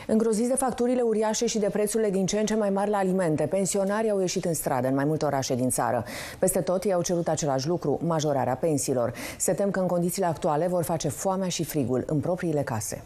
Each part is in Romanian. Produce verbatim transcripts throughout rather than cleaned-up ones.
Îngroziți de facturile uriașe și de prețurile din ce în ce mai mari la alimente, pensionarii au ieșit în stradă în mai multe orașe din țară. Peste tot ei au cerut același lucru, majorarea pensiilor. Se tem că în condițiile actuale vor face foamea și frigul în propriile case.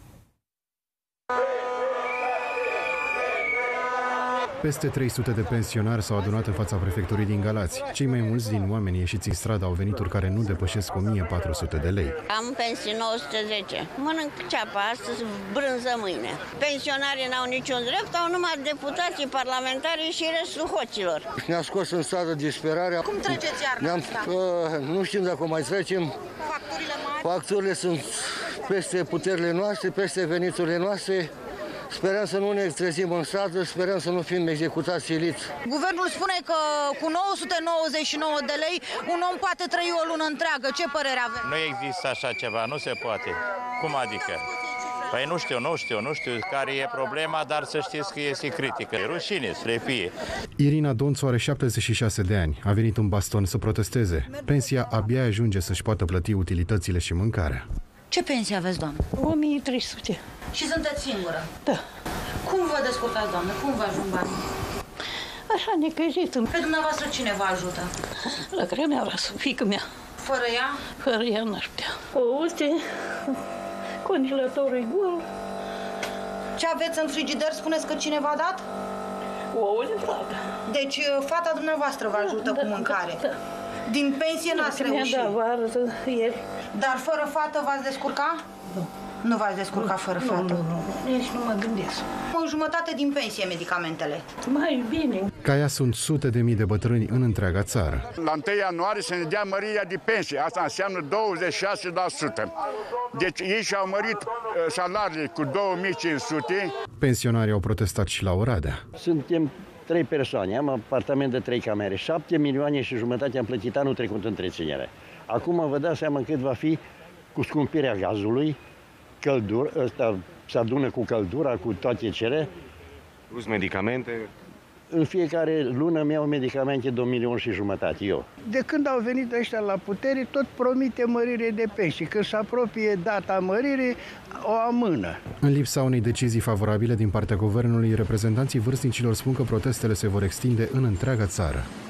Peste trei sute de pensionari s-au adunat în fața prefecturii din Galați. Cei mai mulți din oamenii ieșiți în stradă au venituri care nu depășesc o mie patru sute de lei. Am pensie nouă sute zece. Mănânc ceapa astăzi, brânză mâine. Pensionarii n-au niciun drept, au numai deputații, parlamentari și restul hoților. Ne-a scos în stradă disperarea. Cum treceți iarna asta? Uh, nu știm dacă mai trecem. Facturile mari? Facturile sunt peste puterile noastre, peste veniturile noastre. Sperăm să nu ne trezim în stradă, sperăm să nu fim executați silit. Guvernul spune că cu nouă sute nouăzeci și nouă de lei un om poate trăi o lună întreagă. Ce părere avem? Nu există așa ceva, nu se poate. Cum adică? Păi nu știu, nu știu, nu știu care e problema, dar să știți că este critică. E rușine să le fie. Irina Donțu are șaptezeci și șase de ani. A venit în baston să protesteze. Pensia abia ajunge să-și poată plăti utilitățile și mâncarea. Ce pensie aveți, doamnă? o mie trei sute. Și sunteți singură? Da. Cum vă descurcați, doamnă? Cum vă ajung banii? Așa necăjit. Pe dumneavoastră cine vă ajută? La grămeara, fiica mea. Fără ea? Fără ea n-aș putea. O, uite, congelatorul e gol. Ce aveți în frigider? Spuneți că cine v-a dat? Ouăle vagă. Deci fata dumneavoastră vă ajută da, cu mâncare? Da, da. Din pensie n-ați reușit? Da, vară, ieri. Dar fără fată v-ați descurca? Nu. Nu v-ați descurca nu, fără nu, fată? Nu, nu, nu, nici nu mă gândesc. O jumătate din pensie medicamentele. Mai bine. Ca ea sunt sute de mii de bătrâni în întreaga țară. La întâi ianuarie se ne dea mărirea de pensie. Asta înseamnă douăzeci și șase la sută. Deci ei și-au mărit salariile cu două mii cinci sute. Pensionarii au protestat și la Oradea. Suntem trei persoane, am apartament de trei camere, șapte milioane și jumătate am plătit anul trecut întreținere. Acum vă dați seama cât va fi cu scumpirea gazului, căldură, ăsta se adună cu căldura, cu toate cele. Plus medicamente. În fiecare lună mi-au medicamente de un milion și jumătate, eu. De când au venit ăștia la putere, tot promite mărire de pensii. Când se apropie data măririi, o amână. În lipsa unei decizii favorabile din partea guvernului, reprezentanții vârstnicilor spun că protestele se vor extinde în întreaga țară.